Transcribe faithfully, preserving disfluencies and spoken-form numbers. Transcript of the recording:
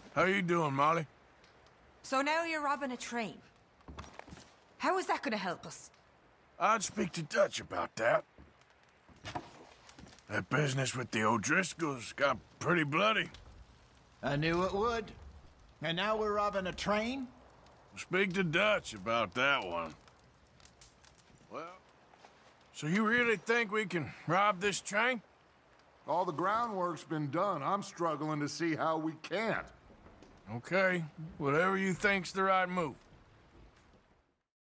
How you doing, Molly? So now you're robbing a train. How is that gonna help us? I'd speak to Dutch about that. That business with the O'Driscolls got pretty bloody. I knew it would. And now we're robbing a train? Speak to Dutch about that one. Well, so you really think we can rob this train? All the groundwork's been done. I'm struggling to see how we can't. Okay, whatever you think's the right move.